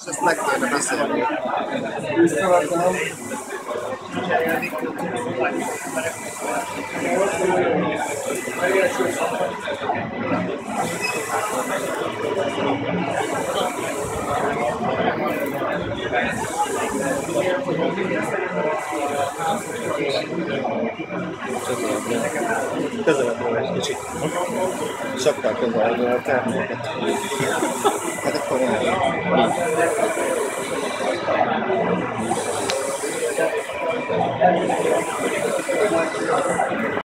ezt meg kéne beszélni. Közelebbről egy kicsit. Sokkal közelebbről a terméket. Hát akkor így.